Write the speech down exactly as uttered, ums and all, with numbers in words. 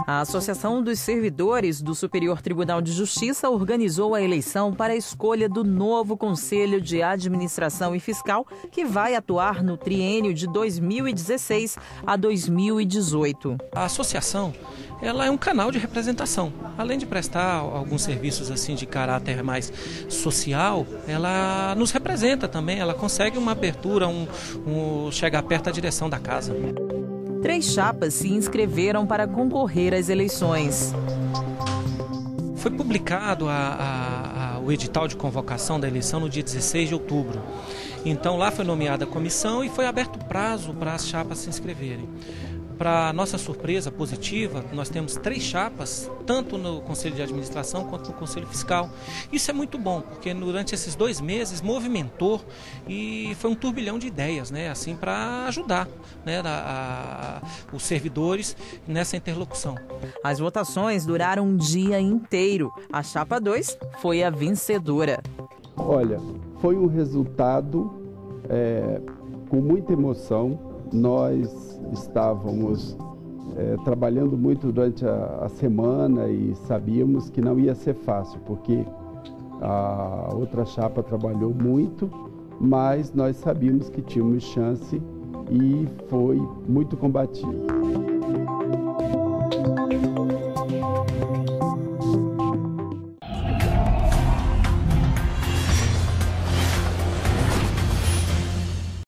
A Associação dos Servidores do Superior Tribunal de Justiça organizou a eleição para a escolha do novo Conselho de Administração e Fiscal, que vai atuar no triênio de dois mil e dezesseis a dois mil e dezoito. A associação, ela é um canal de representação. Além de prestar alguns serviços assim de caráter mais social, ela nos representa também, ela consegue uma abertura, um, um chegar perto da direção da casa. Três chapas se inscreveram para concorrer às eleições. Foi publicado a, a, a, o edital de convocação da eleição no dia dezesseis de outubro. Então lá foi nomeada a comissão e foi aberto prazo para as chapas se inscreverem. Para nossa surpresa positiva, nós temos três chapas, tanto no Conselho de Administração quanto no Conselho Fiscal. Isso é muito bom, porque durante esses dois meses movimentou e foi um turbilhão de ideias, né, assim, para ajudar, né, a, a, os servidores nessa interlocução. As votações duraram um dia inteiro. A chapa dois foi a vencedora. Olha, foi um resultado é, com muita emoção. Nós estávamos é, trabalhando muito durante a, a semana e sabíamos que não ia ser fácil, porque a outra chapa trabalhou muito, mas nós sabíamos que tínhamos chance e foi muito combativo.